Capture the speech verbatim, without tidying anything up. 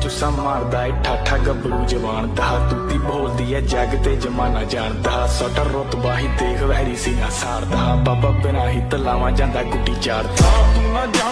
चुस्सा मारदा है ठाठा गबरू जवान दा, तूती बोलदी है जग ते जमाना जानदा, सट रुतबा ही देख वैरी सीना सारदा, बाबा बिना ही तलावा जांदा गुड्डी चाड़दा। तू ना